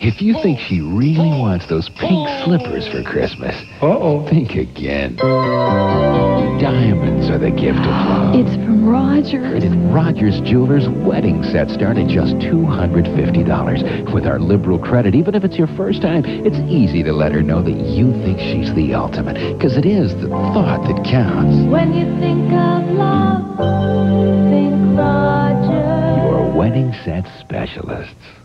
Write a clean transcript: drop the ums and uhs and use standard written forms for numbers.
If you think she really wants those pink slippers for Christmas, think again. Diamonds are the gift of love. It's from Rogers. And Rogers Jewelers wedding sets start at just $250. With our liberal credit, even if it's your first time, it's easy to let her know that you think she's the ultimate. Because it is the thought that counts. When you think of love, think Rogers. Your wedding set specialists.